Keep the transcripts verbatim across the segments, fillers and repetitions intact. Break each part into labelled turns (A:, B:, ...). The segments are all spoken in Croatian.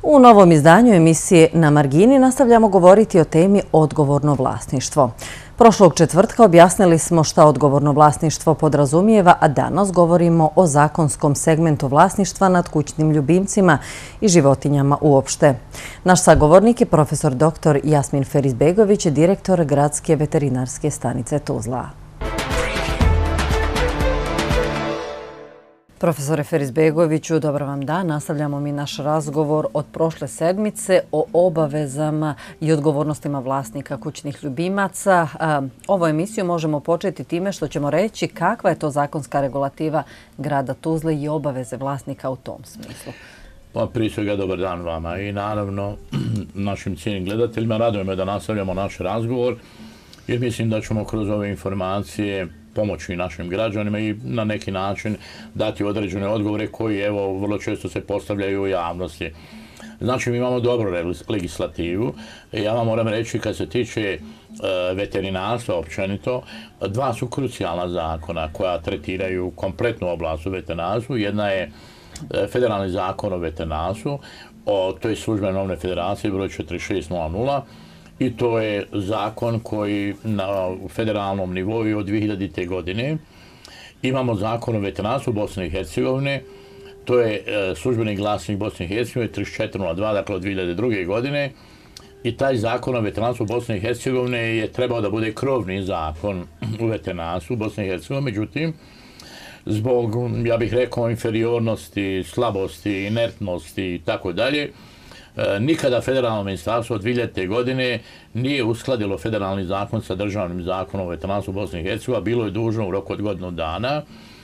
A: U novom izdanju emisije Na margini nastavljamo govoriti o temi odgovorno vlasništvo. Prošlog četvrtka objasnili smo šta odgovorno vlasništvo podrazumijeva, a danas govorimo o zakonskom segmentu vlasništva nad kućnim ljubimcima i životinjama uopšte. Naš sagovornik je profesor doktor Jasmin Ferizbegović, direktor Gradske veterinarske stanice Tuzla. Profesore Ferizbegoviću, dobar vam dan. Nastavljamo mi naš razgovor od prošle sedmice o obavezama i odgovornostima vlasnika kućnih ljubimaca. Ovu emisiju možemo početi time što ćemo reći kakva je to zakonska regulativa grada Tuzle i obaveze vlasnika u tom smislu.
B: Pa prije svega dobar dan vama i naravno našim cijenim gledateljima. Raduje me da nastavljamo naš razgovor jer mislim da ćemo kroz ove informacije pomoći našim građanima i na neki način dati određene odgovore koji evo vrlo često se postavljaju u javnosti. Znači mi imamo dobru legislativu. Ja vam moram reći kad se tiče e, veterinarstva općenito, dva su krucijalna zakona koja tretiraju kompletnu oblast u veterinarstvu. Jedna je e, federalni zakon o veterinarstvu, o toj službenoj novne federacije broj četiri šest nula nula. I to je zakon koji na federalnom nivou od dvije hiljadite. godine. Imamo zakon o veterinarstvu Bosne i Hercegovine, to je službeni glasnik Bosne i Hercegovine trideset četiri nula dva, dakle od dvije hiljade druge. godine. I taj zakon o veterinarstvu Bosne i Hercegovine je trebao da bude krovni zakon u veterinarstvu Bosne i Hercegovine, međutim, zbog, ja bih rekao, inferiornosti, slabosti, inertnosti i tako dalje, nikada federalno ministarstvo od dvije hiljadite. godine nije uskladilo federalni zakon sa državnim zakonom o veterinarstvu Bosne i Hercegovine, bilo je dužno u roku od godinu dana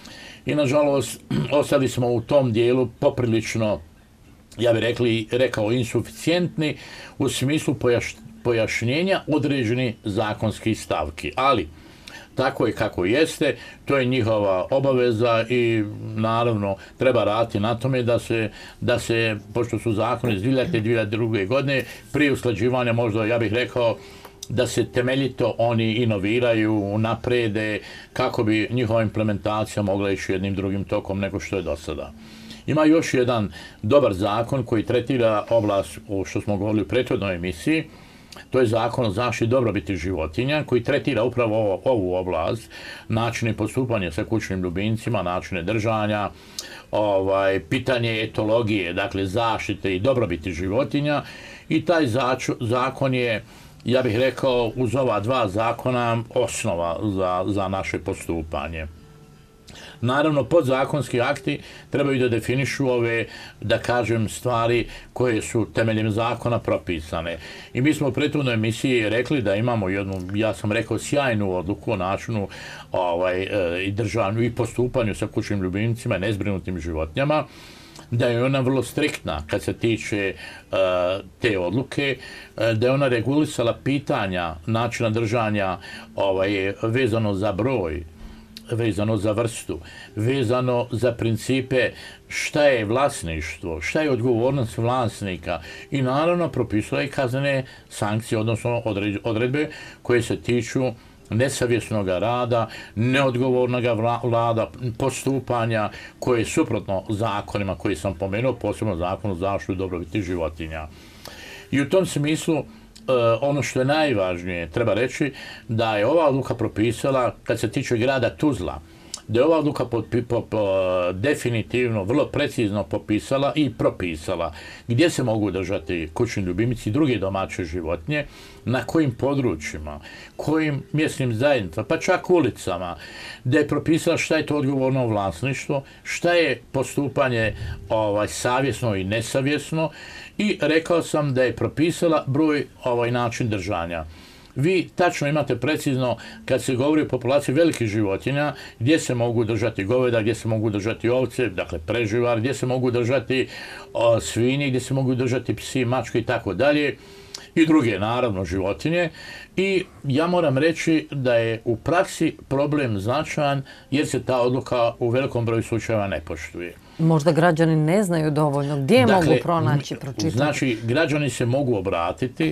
B: i nažalost ostali smo u tom dijelu poprilično, ja bih rekli, rekao insuficijentni u smislu pojaš, pojašnjenja određenih zakonskih stavki, ali tako je kako jeste, to je njihova obaveza i naravno treba raditi na tome da se, da se pošto su zakoni iz dvije hiljadite. i dvije hiljade druge. godine, prije usklađivanja možda, ja bih rekao, da se temeljito oni inoviraju, naprede, kako bi njihova implementacija mogla ići jednim drugim tokom nego što je do sada. Ima još jedan dobar zakon koji tretira oblast, o što smo govorili u prethodnoj emisiji, to je zakon o zaštiti dobrobiti životinja koji tretira upravo ovu oblast, načine postupanja sa kućnim ljubimcima, načine držanja, ovaj, pitanje etologije, dakle zaštite i dobrobiti životinja i taj začu, zakon je, ja bih rekao, uz ova dva zakona osnova za, za naše postupanje. Naravno, podzakonski akti trebaju da definišu ove, da kažem, stvari koje su temeljem zakona propisane. I mi smo u prethodnoj emisiji rekli da imamo jednu, ja sam rekao, sjajnu odluku o načinu ovaj, i držanju i postupanju sa kućnim ljubimcima i nezbrinutim životinjama, da je ona vrlo striktna kad se tiče uh, te odluke, da je ona regulisala pitanja načina držanja ovaj, vezano za broj, vezano za vrstu, vezano za principe šta je vlasništvo, šta je odgovornost vlasnika i naravno propisala i kaznene sankcije, odnosno odredbe koje se tiču nesavjesnog rada, neodgovornog vlada, postupanja koje je suprotno zakonima koji sam pomenuo, posebno zakon o zaštiti dobrobiti životinja. I u tom smislu ono što je najvažnije, treba reći da je ova odluka propisala, kad se tiče grada Tuzla, da je ova odluka pod, po, po, definitivno, vrlo precizno popisala i propisala gdje se mogu držati kućni ljubimci i druge domaće životinje, na kojim područjima, kojim mjesnim zajednicama, pa čak ulicama, da je propisala šta je to odgovorno vlasništvo, šta je postupanje ovaj, savjesno i nesavjesno i rekao sam da je propisala broj, ovaj način držanja. Vi tačno imate precizno kad se govori o populaciji velikih životinja gdje se mogu držati goveda, gdje se mogu držati ovce, dakle preživar, gdje se mogu držati o, svinje, gdje se mogu držati psi, mačke i tako dalje i druge naravno životinje. I ja moram reći da je u praksi problem značajan jer se ta odluka u velikom broju slučajeva ne poštuje.
A: Možda građani ne znaju dovoljno gdje dakle, mogu pronaći, pročitati.
B: Znači, građani se mogu obratiti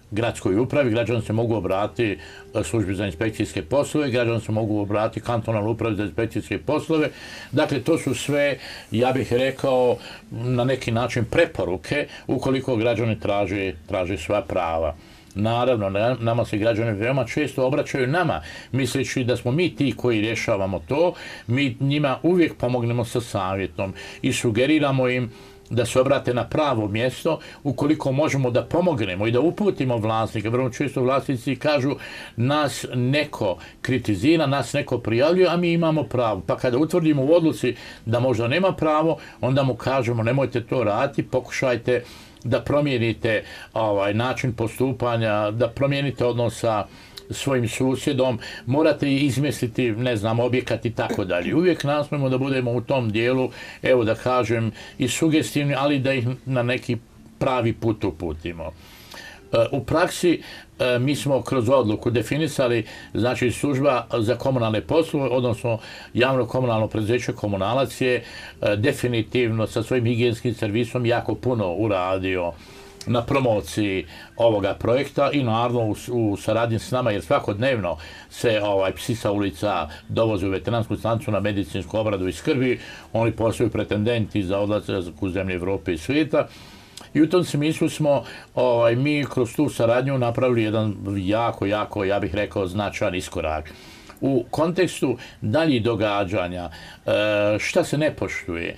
B: gradskoj upravi, građani se mogu obratiti službi za inspekcijske poslove, građani se mogu obratiti kantonalnoj upravi za inspekcijske poslove. Dakle, to su sve, ja bih rekao, na neki način preporuke ukoliko građani traže, traže sva prava. Naravno, nama se građani veoma često obraćaju nama, misleći da smo mi ti koji rješavamo to, mi njima uvijek pomognemo sa savjetom i sugeriramo im da se obrate na pravo mjesto ukoliko možemo da pomognemo i da uputimo vlasnika. Vrlo često vlasnici kažu nas neko kritizira, nas neko prijavljuje, a mi imamo pravo. Pa kada utvrdimo u odluci da možda nema pravo, onda mu kažemo nemojte to raditi, pokušajte da promijenite ovaj, način postupanja, da promijenite odnos sa svojim susjedom, morate izmisliti, ne znam, objekat i tako dalje. Uvijek nastojimo da budemo u tom dijelu, evo da kažem, i sugestivni, ali da ih na neki pravi put uputimo. U praksi mi smo kroz odluku definisali, znači služba za komunalne poslove, odnosno javno komunalno preduzeće Komunalac je definitivno sa svojim higijenskim servisom jako puno uradio na promociji ovoga projekta i naravno u, u saradnji s nama, jer svakodnevno se ovaj, psi sa ulica dovoze u veterinarsku stanicu na medicinsku obradu i skrbi, oni postaju pretendenti za odlazak u zemlje Evrope i svijeta. I u tom smislu smo ovaj, mi kroz tu saradnju napravili jedan jako, jako, ja bih rekao, značajan iskorak. U kontekstu daljih događanja, šta se ne poštuje,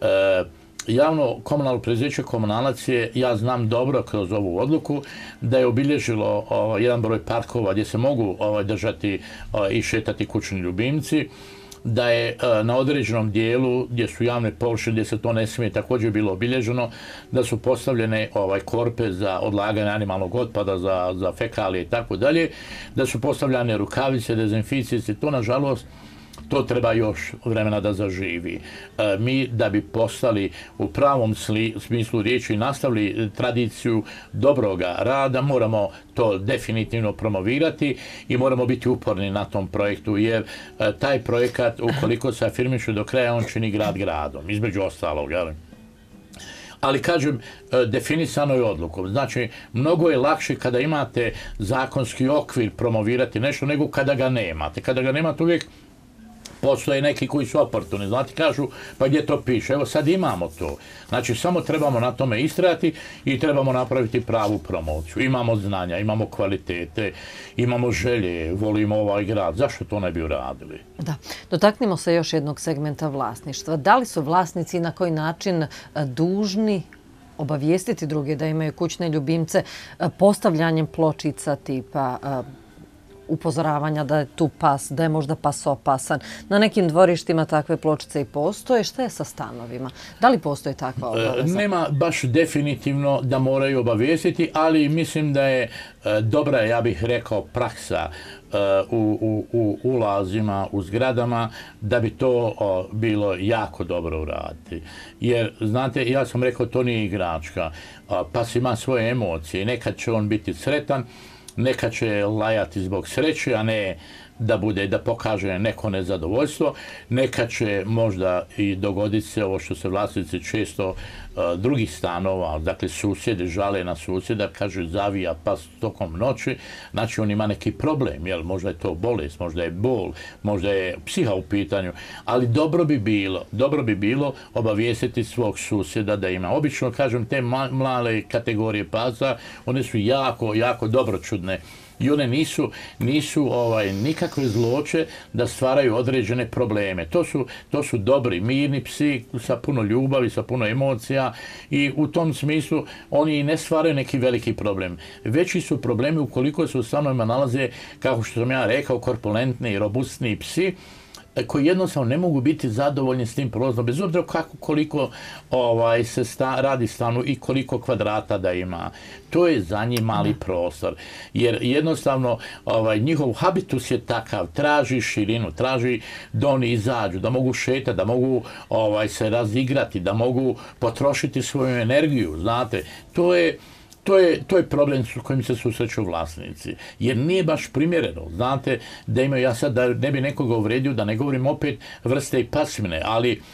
B: javno komunalno preduzeće Komunalac je, ja znam dobro kroz ovu odluku, da je obilježilo ovaj, jedan broj parkova gdje se mogu ovaj, držati ovaj, i šetati kućni ljubimci, da je na određenom dijelu gdje su javne površine, gdje se to ne smije, također bilo obilježeno, da su postavljene ovaj, korpe za odlaganje animalnog otpada, za, za fekalije i tako dalje, da su postavljane rukavice, dezinficice, to nažalost to treba još vremena da zaživi. E, mi da bi postali u pravom sli, smislu riječi i nastavili tradiciju dobroga rada, moramo to definitivno promovirati i moramo biti uporni na tom projektu, jer e, taj projekat, ukoliko se afirmiše do kraja, on čini grad gradom, između ostalog, jel? Ali, kažem, definisano je odlukom. Znači, mnogo je lakše kada imate zakonski okvir promovirati nešto nego kada ga nemate. Kada ga nemate uvijek postoje neki koji su oportuni, znate, kažu, pa gdje to piše? Evo sad imamo to. Znači, samo trebamo na tome istrajati i trebamo napraviti pravu promociju. Imamo znanja, imamo kvalitete, imamo želje, volimo ovaj grad. Zašto to ne bi uradili?
A: Da. Dotaknimo se još jednog segmenta vlasništva. Da li su vlasnici na koji način dužni obavijestiti druge da imaju kućne ljubimce postavljanjem pločica tipa upozoravanja da je tu pas, da je možda pas opasan? Na nekim dvorištima takve pločice i postoje. Šta je sa stanovima? Da li postoje takva obaveza?
B: Nema baš definitivno da moraju obavijestiti, ali mislim da je dobra, ja bih rekao, praksa u, u, u ulazima, u zgradama, da bi to o, bilo jako dobro uraditi. Jer, znate, ja sam rekao, to nije igračka. Pas ima svoje emocije i nekad će on biti sretan, nekad će lajati zbog sreće, a ne da bude, da pokaže neko nezadovoljstvo. Nekad će možda i dogoditi se ovo što se vlasnici često uh, drugih stanova, dakle susjedi žale na susjeda, kaže zavija pas tokom noći, znači on ima neki problem, jel? Možda je to bolest, možda je bol, možda je psiha u pitanju, ali dobro bi bilo, dobro bi bilo obavijestiti svog susjeda da ima. Obično, kažem, te male kategorije pasa, one su jako, jako dobročudne. I one nisu, nisu ovaj, nikakve zloće da stvaraju određene probleme. To su, to su dobri, mirni psi sa puno ljubavi, sa puno emocija i u tom smislu oni ne stvaraju neki veliki problem. Veći su problemi ukoliko se u stanovima nalaze, kako što sam ja rekao, korpulentni i robustni psi, koji jednostavno ne mogu biti zadovoljni s tim prostorom, bez obzira kako, koliko ovaj, se sta, radi stanu i koliko kvadrata da ima. To je za njih mali prostor, jer jednostavno ovaj, njihov habitus je takav, traži širinu, traži da oni izađu, da mogu šetati, da mogu ovaj, se razigrati, da mogu potrošiti svoju energiju, znate. To je To je, to je problem s kojim se susreću vlasnici. Jer nije baš primjereno. Znate, da imaju, ja sad da ne bi nekoga uvredio, da ne govorim opet vrste i pasmine, ali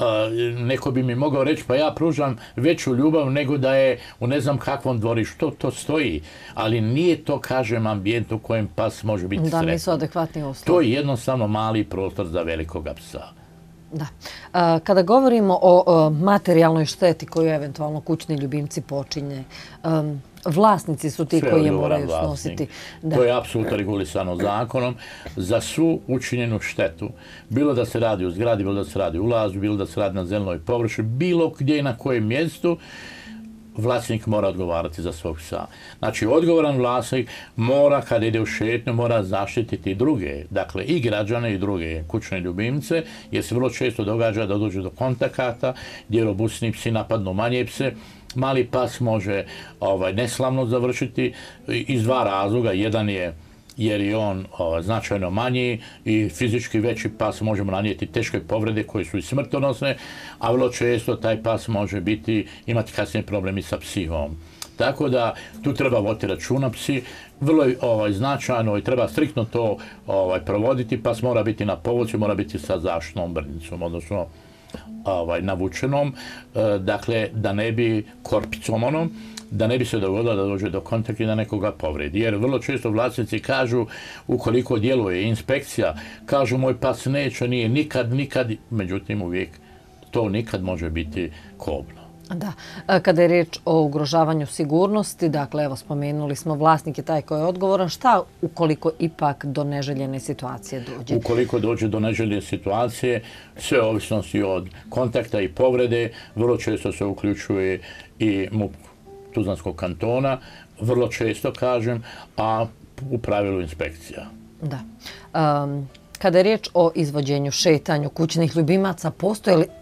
B: neko bi mi mogao reći pa ja pružam veću ljubav nego da je u ne znam kakvom dvorištu. To, to stoji, ali nije to, kažem, ambijent u kojem pas može biti sretan.
A: Da, nisu adekvatni uslovi.
B: To je jednostavno mali prostor za velikoga psa.
A: Da. Kada govorimo o materijalnoj šteti koju eventualno kućni ljubimci počinje, vlasnici su ti koji je moraju snositi.
B: To je apsolutno regulisano zakonom. Za svu učinjenu štetu, bilo da se radi u zgradi, bilo da se radi u ulazu, bilo da se radi na zelenoj površini, bilo gdje i na kojem mjestu, vlasnik mora odgovarati za svog psa. Znači, odgovoran vlasnik mora, kada ide u šetnju, mora zaštititi druge, dakle i građane i druge kućne ljubimce, jer se vrlo često događa da dođe do kontakata, gdje robustni psi napadnu manje pse. Mali pas može ovaj, neslavno završiti iz dva razloga. Jedan je jer je on o, značajno manji i fizički veći pas može mu nanijeti teške povrede koje su i smrtonosne, a vrlo često taj pas može biti, imati kasnije problemi sa psihom. Tako da tu treba voditi računa psi, vrlo je ovaj, značajno i treba striktno to ovaj, provoditi. Pas mora biti na povodcu, mora biti sa zaštitnom brnicom, odnosno ovaj, navučenom, e, dakle da ne bi korpicom onom, da ne bi se dogodilo da dođe do kontakta i da nekoga povredi. Jer vrlo često vlasnici kažu, ukoliko djeluje inspekcija, kažu moj pas neće, nije nikad, nikad, međutim uvijek to nikad može biti kobno.
A: Da. Kada je riječ o ugrožavanju sigurnosti, dakle, evo, spomenuli smo, vlasnik je taj koji je odgovoran. Šta ukoliko ipak do neželjene situacije dođe?
B: Ukoliko dođe do neželjene situacije, sve ovisnosti od kontakta i povrede, vrlo često se uključuje i MUP Tuzlanskog kantona, vrlo često kažem, a u pravilu inspekcija.
A: Da. Um, kada je riječ o izvođenju, šetanju kućnih ljubimaca, postoje li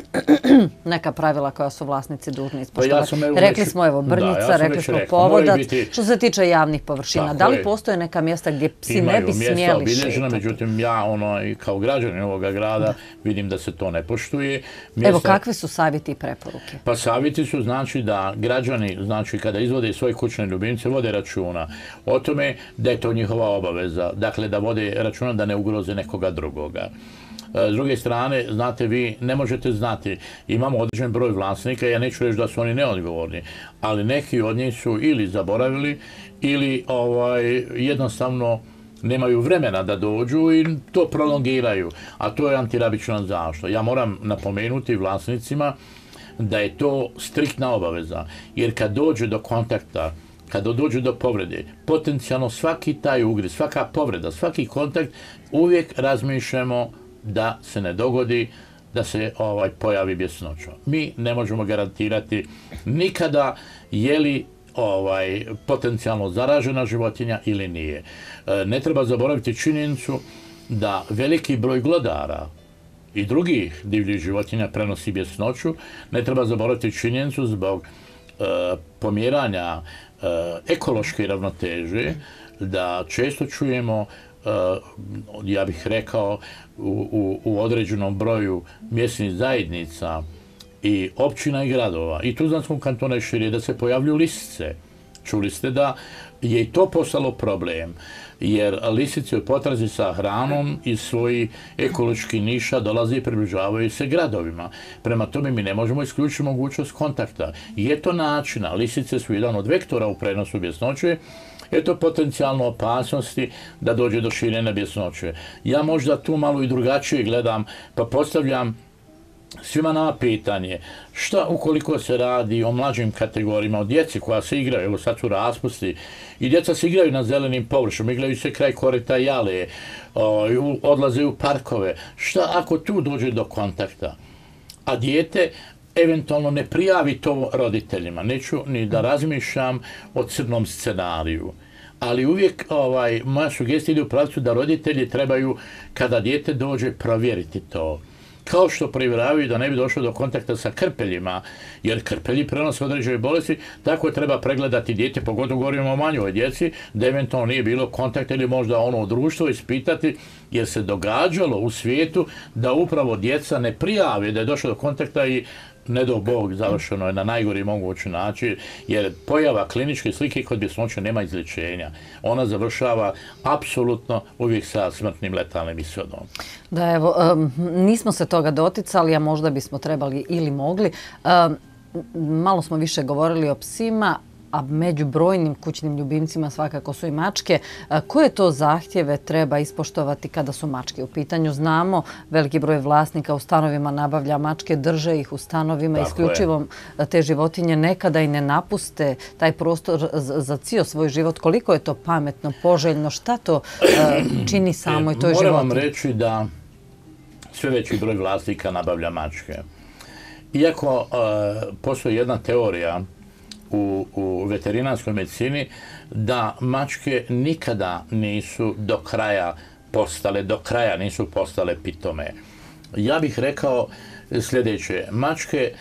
A: neka pravila koja su vlasnici dužni ispoštovati? Pa ja rekli smo, evo, brnjica, da, ja rekli smo rekao, povodac. Biti... Što se tiče javnih površina, tako da li je. Postoje neka mjesta gdje psi ne bi smjeli šetati?
B: Međutim, ja ono, kao građanin ovoga grada da. vidim da se to ne poštuje. Mjesta...
A: Evo, kakve su savjeti i preporuke?
B: Pa savjeti su, znači, da građani, znači, kada izvode svoje kućne ljubimce, vode računa o tome da je to njihova obaveza. Dakle, da vode računa da ne ugroze nekoga drugoga. S druge strane, znate, vi ne možete znati, imamo određen broj vlasnika, ja neću reći da su oni neodgovorni, ali neki od njih su ili zaboravili ili ovaj, jednostavno nemaju vremena da dođu i to prolongiraju, a to je antirabična zaštita. Ja moram napomenuti vlasnicima da je to striktna obaveza, jer kad dođe do kontakta, kada dođe do povrede, potencijalno svaki taj ugriz, svaka povreda, svaki kontakt, uvijek razmišljamo da se ne dogodi, da se ovaj, pojavi bjesnoća. Mi ne možemo garantirati nikada je li ovaj, potencijalno zaražena životinja ili nije. E, ne treba zaboraviti činjenicu da veliki broj glodara i drugih divljih životinja prenosi bjesnoću. Ne treba zaboraviti činjenicu zbog e, pomjeranja e, ekološke ravnoteže, da često čujemo, ja bih rekao, u, u, u određenom broju mjesnih zajednica i općina i gradova i Tuzlanskog kantona i šire da se pojavljuju lisice. Čuli ste da je i to postalo problem, jer lisice u potrazi sa hranom iz svojih ekoloških niša dolaze i približavaju se gradovima. Prema tome mi ne možemo isključiti mogućnost kontakta. I je to načina, lisice su jedan od vektora u prenosu bjesnoće, je to potencijalno opasnosti da dođe do širenja bjesnoće. Ja možda tu malo i drugačije gledam, pa postavljam svima nama pitanje, šta ukoliko se radi o mlađim kategorijama, o djeci koja se igraju, evo sad su raspusti, i djeca se igraju na zelenim površinama, igraju se kraj korita i aleje, odlaze u parkove, šta ako tu dođe do kontakta, a dijete eventualno ne prijavi to roditeljima, neću ni da razmišljam o crnom scenariju. Ali uvijek ovaj, moja sugestija ide u pravcu da roditelji trebaju, kada dijete dođe, provjeriti to. Kao što provjeravaju da ne bi došlo do kontakta sa krpeljima, jer krpelji prenose određene bolesti, tako treba pregledati dijete, pogotovo govorimo o manjoj djeci, da eventualno nije bilo kontakta ili možda ono u društvu ispitati, jer se događalo u svijetu da upravo djeca ne prijave da je došlo do kontakta i ne do Bog, završeno je na najgori mogući način, jer pojava kliničke slike kod bjesnoće nema izlječenja. Ona završava apsolutno uvijek sa smrtnim letalnim ishodom.
A: Da, evo, nismo se toga doticali, a možda bismo trebali ili mogli. Malo smo više govorili o psima, a među brojnim kućnim ljubimcima svakako su i mačke. Koje to zahtjeve treba ispoštovati kada su mačke u pitanju? Znamo, veliki broj vlasnika u stanovima nabavlja mačke, drže ih u stanovima, isključivo te životinje nekada i ne napuste taj prostor za cijel svoj život. Koliko je to pametno, poželjno? Šta to čini samoj toj životinji?
B: Moram vam reći da sve veći broj vlasnika nabavlja mačke. Iako postoji jedna teorija U, u veterinarskoj medicini da mačke nikada nisu do kraja postale, do kraja nisu postale pitome. Ja bih rekao sljedeće, mačke e,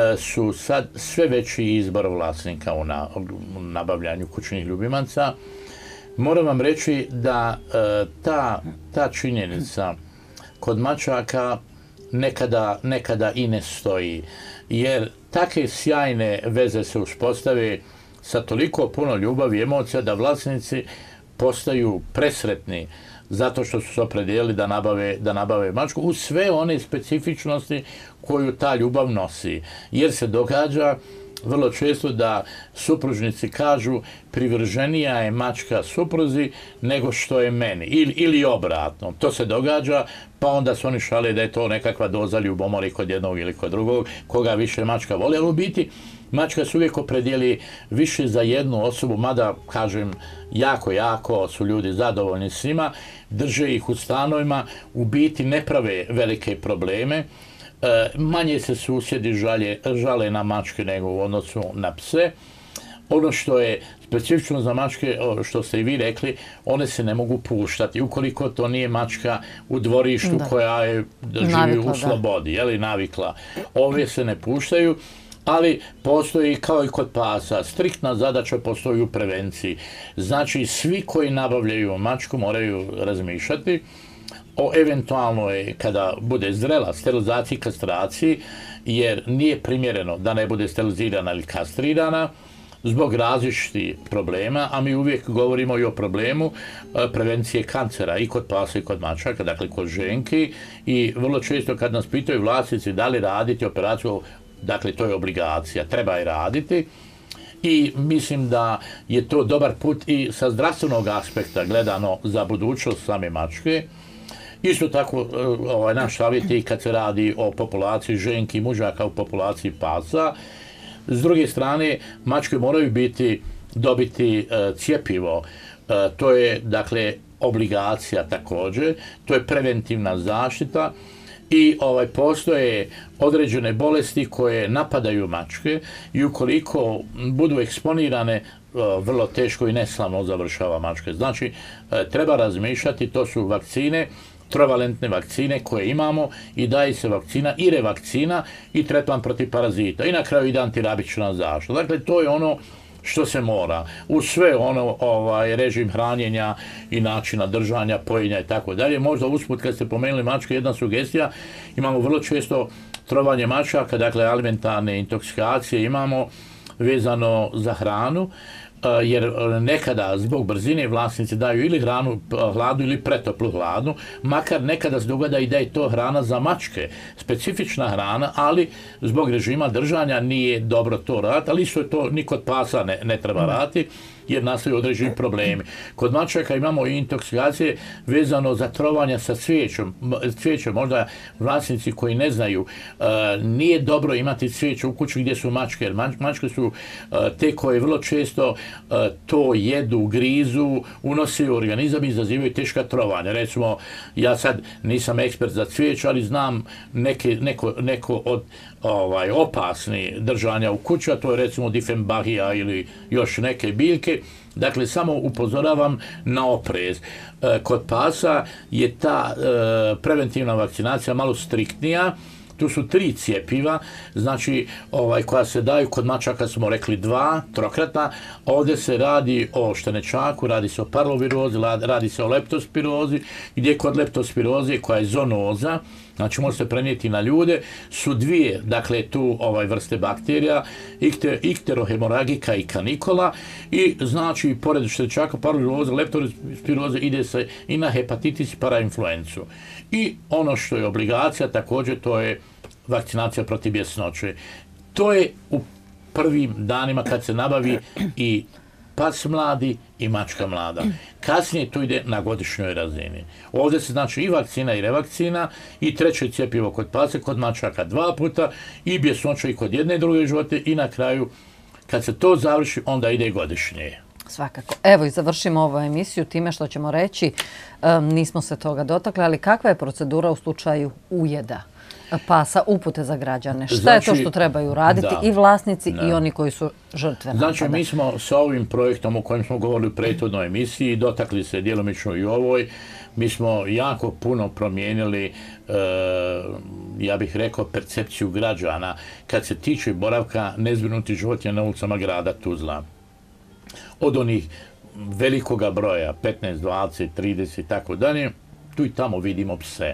B: su sad sve veći izbor vlasnika u, na, u nabavljanju kućnih ljubimaca. Moram vam reći da e, ta, ta činjenica kod mačaka nekada, nekada i ne stoji, jer takve sjajne veze se uspostave sa toliko puno ljubavi i emocija da vlasnici postaju presretni zato što su se opredijelili da nabave, da nabave mačku uz sve one specifičnosti koju ta ljubav nosi. Jer se događa vrlo često da supružnici kažu privrženija je mačka supruzi nego što je meni. Ili, ili obratno. To se događa, pa onda se oni šale da je to nekakva doza ljubomore kod jednog ili kod drugog, koga više mačka voli. Ali u biti, mačka se uvijek opredijeli više za jednu osobu, mada, kažem, jako, jako su ljudi zadovoljni s njima, drže ih u stanovima, u biti ne prave velike probleme. E, manje se susjedi žalje, žale na mačke nego u odnosu na pse. Ono što je specifično za mačke, što ste i vi rekli, one se ne mogu puštati. Ukoliko to nije mačka u dvorištu da. koja je, živi navikla, u slobodi, je li navikla. Ove se ne puštaju, ali postoji kao i kod pasa. Striktna zadaća postoji u prevenciji. Znači, svi koji nabavljaju mačku moraju razmišljati o eventualnoj, kada bude zrela, sterilizaciji i kastraciji, jer nije primjereno da ne bude sterilizirana ili kastrirana zbog različitih problema, a mi uvijek govorimo i o problemu prevencije kancera i kod pasa i kod mačaka, dakle kod ženki, i vrlo često kad nas pitaju vlasnici da li raditi operaciju, dakle to je obligacija, treba je raditi. I mislim da je to dobar put i sa zdravstvenog aspekta gledano za budućnost same mačke. Isto tako, ovaj, naš savjet je kad se radi o populaciji ženki i mužaka u populaciji pasa. S druge strane, mačke moraju biti, dobiti e, cjepivo. E, to je, dakle, obligacija također. To je preventivna zaštita. I ovaj, postoje određene bolesti koje napadaju mačke i ukoliko budu eksponirane, vrlo teško i neslavno završava mačke. Znači, treba razmišljati, to su vakcine, trovalentne vakcine koje imamo i daje se vakcina i revakcina i tretman protiv parazita. I na kraju ide antirabična zaštita. Dakle, to je ono što se mora. U sve ono, ovaj, režim hranjenja i načina držanja, pojenja i tako dalje. Možda usput kad ste pomenuli mačke, jedna sugestija, imamo vrlo često trovanje mačaka, dakle alimentarne intoksikacije imamo vezano za hranu, jer nekada zbog brzine vlasnici daju ili hranu hladnu ili pretoplu hladnu, makar nekada se događa i da je to hrana za mačke, specifična hrana, ali zbog režima držanja nije dobro to raditi, ali isto to ni kod pasa ne, ne treba raditi, jer nastaju određeni problemi. Kod mačaka imamo i intoksikacije vezano za trovanje sa cvijećom. Cvijećom, možda vlasnici koji ne znaju, uh, nije dobro imati cvijeće u kući gdje su mačke, jer mačke su uh, te koje vrlo često uh, to jedu, grizu, unose u organizam i izazivaju teška trovanja. Recimo, ja sad nisam ekspert za cvijeće, ali znam neke, neko, neko od ovaj, opasni držanja u kući, a to je recimo difenbahija ili još neke biljke. Dakle, samo upozoravam na oprez. E, kod pasa je ta e, preventivna vakcinacija malo striktnija. Tu su tri cijepiva, znači ovaj, koja se daju, kod mačaka smo rekli dva, trokratna. Ovdje se radi o štenečaku, radi se o parvovirozi, radi se o leptospirozi, gdje kod leptospiroze koja je zoonoza, znači može se prenijeti na ljude, su dvije, dakle, tu ovaj, vrste bakterija, ikterohemoragika i kanikola, i znači, pored šećeraka, paraliroze, leptospiroze, ide se i na hepatitis i parainfluencu. I ono što je obligacija, također, to je vakcinacija protiv bjesnoće. To je u prvim danima kad se nabavi i pas mladi i mačka mlada. Kasnije to ide na godišnjoj razini. Ovdje se znači i vakcina i revakcina, i treće cjepivo kod pase, kod mačaka dva puta, i bjesnoća i kod jedne i druge živote, i na kraju kad se to završi onda ide godišnje.
A: Svakako. Evo i završimo ovu emisiju time što ćemo reći, um, nismo se toga dotakli, ali kakva je procedura u slučaju ujeda pasa, upute za građane? Šta znači, je to što trebaju raditi da, i vlasnici da. i oni koji su žrtve napada?
B: Znači, mi smo sa ovim projektom o kojem smo govorili u prethodnoj emisiji, dotakli se djelomično i ovoj, mi smo jako puno promijenili, e, ja bih rekao, percepciju građana kad se tiče boravka nezbrinutih životinja na ulicama grada Tuzla. Od onih velikoga broja, petnaest, dvadeset, trideset i tako dalje, tu i tamo vidimo pse.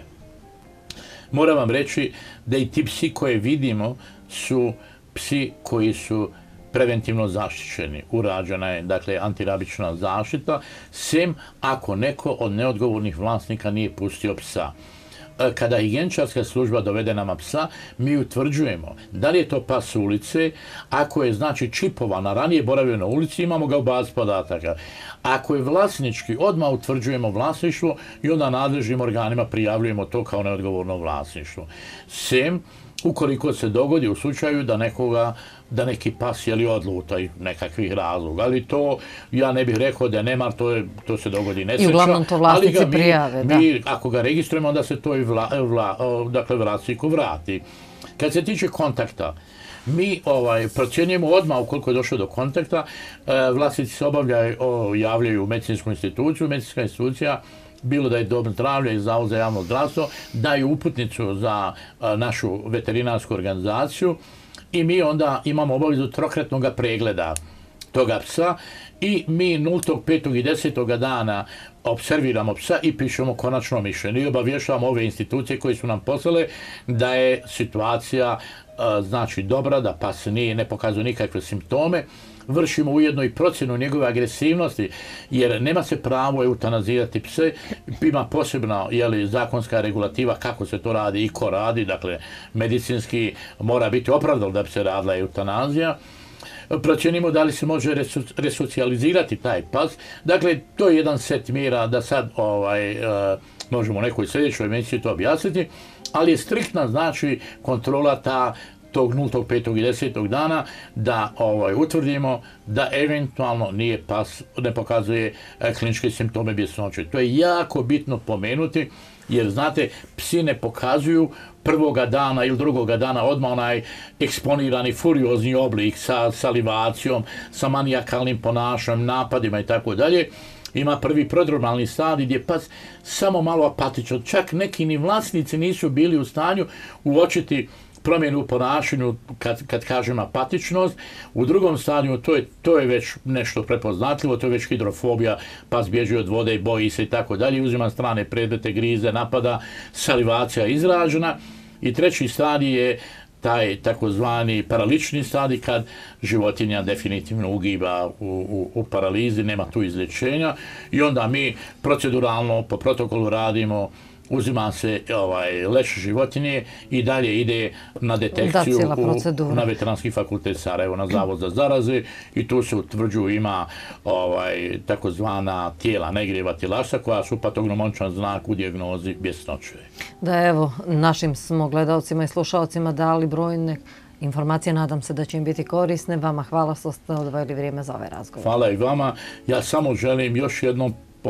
B: Moram vam reći da i ti psi koje vidimo su psi koji su preventivno zaštićeni. Urađena je, dakle, antirabična zaštita, sem ako neko od neodgovornih vlasnika nije pustio psa. Kada higijeničarska služba dovede nama psa, mi utvrđujemo da li je to pas ulice. Ako je, znači, čipovan, a ranije boravio na ulici, imamo ga u bazi podataka. Ako je vlasnički, odmah utvrđujemo vlasništvo i onda nadležnim organima prijavljujemo to kao neodgovorno vlasništvo. Sem, ukoliko se dogodi u slučaju da nekoga, da neki pas je li odluta i nekakvih razloga. Ali to, ja ne bih rekao da nemar, to, je, to se dogodi nesreća.
A: I uglavnom to vlasnici prijave, da.
B: Mi, ako ga registrujemo, onda se to i vla, vla, dakle, vlasniku vrati. Kad se tiče kontakta, mi ovaj, procjenjujemo odmah ukoliko je došlo do kontakta, e, vlasnici se obavljaju, o, javljaju u medicinsku instituciju, medicinska institucija, bilo da je dom zdravlja i zavod za javno zdravstvo, daju uputnicu za a, našu veterinarsku organizaciju i mi onda imamo obavezu trokratnog pregleda toga psa i mi nultog, petog i desetog dana observiramo psa i pišemo konačno mišljenje i obavještavamo ove institucije koje su nam poslale da je situacija a, znači dobra, da pas nije, ne pokazuje nikakve simptome. Vršimo ujedno i procjenu njegove agresivnosti, jer nema se pravo eutanazirati pse, ima posebna, jeli, zakonska regulativa kako se to radi i ko radi, dakle medicinski mora biti opravdano da bi se radila eutanazija. Procjenimo da li se može reso, resocijalizirati taj pas. Dakle, to je jedan set mjera da sad ovaj, uh, možemo u nekoj sljedećoj emisiji to objasniti, ali je striktna, znači, kontrola ta tog nultog, petog i desetog dana da ovaj, utvrdimo da eventualno nije pas, ne pokazuje e, kliničke simptome bjesnoće. To je jako bitno pomenuti, jer znate, psi ne pokazuju prvoga dana ili drugoga dana odmah onaj eksponirani furiozni oblik sa salivacijom, sa manijakalnim ponašanjem, napadima i tako dalje. Ima prvi prodromalni stadij gdje pas samo malo apatičan, čak neki ni vlasnici nisu bili u stanju uočiti promjenu u ponašanju, kad, kad kažem apatičnost. U drugom stadiju to je, to je već nešto prepoznatljivo, to je već hidrofobija, pas bježi od vode, boji se i tako dalje, uzima strane predmete, grize, napada, salivacija izražena. I treći stadij je taj takozvani paralični stadij, kad životinja definitivno ugiba u, u, u paralizi, nema tu izlječenja i onda mi proceduralno po protokolu radimo, uzima se ovaj, leš životinje i dalje ide na detekciju u, na Veteranski fakultet Sarajevo, na Zavod za zaraze i tu se utvrđuju, ima ovaj, takozvana tijela negrijevatilaša koja su patognomončan znak u dijagnozi bjesnoće.
A: Da, evo, našim smo gledalcima i slušalcima dali brojne informacije, nadam se da će im biti korisne. Vama hvala što ste odvojili vrijeme za ovaj razgovor.
B: Hvala i vama. Ja samo želim još jednom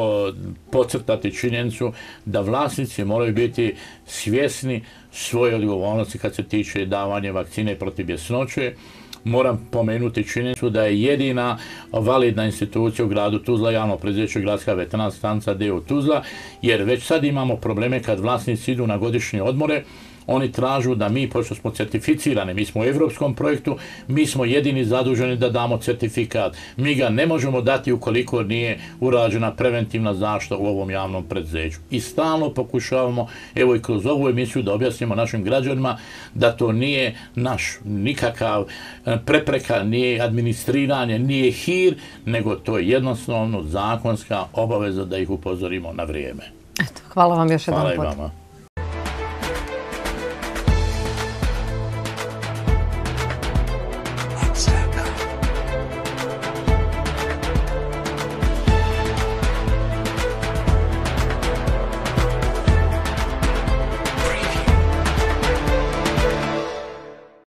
B: podcrtati činjenicu da vlasnici moraju biti svjesni svoje odgovornosti kad se tiče davanja vakcine protiv bjesnoće. Moram pomenuti činjenicu da je jedina validna institucija u gradu Tuzla javno preduzeće Gradska veterinarska stanica D O Tuzla, jer već sad imamo probleme kad vlasnici idu na godišnje odmore, oni tražu da mi, pošto smo certificirani, mi smo u evropskom projektu, mi smo jedini zaduženi da damo certifikat. Mi ga ne možemo dati ukoliko nije urađena preventivna zaštita u ovom javnom preduzeću. I stalno pokušavamo, evo i kroz ovu emisiju, da objasnimo našim građanima da to nije naš nikakav prepreka, nije administriranje, nije hir, nego to je jednostavno zakonska obaveza da ih upozorimo na vrijeme.
A: Eto, hvala vam još jednom.
B: Hvala i vama.